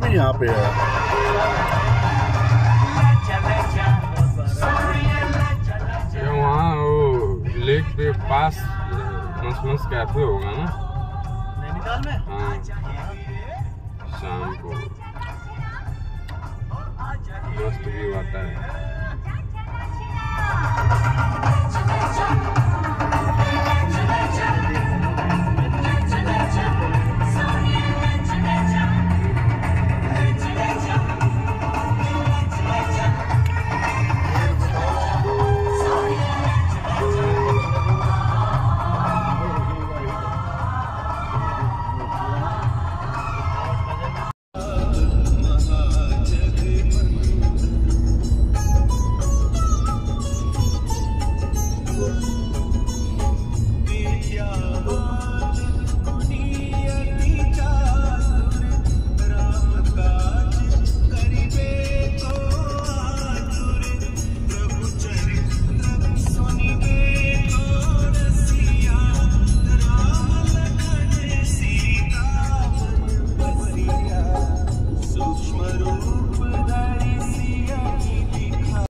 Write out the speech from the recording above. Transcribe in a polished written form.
काफी यहाँ पे है। वहाँ वो लेक के पास मस्त कैफे होगा ना नैनीताल में। हाँ शाम को मस्त व्यू आता है।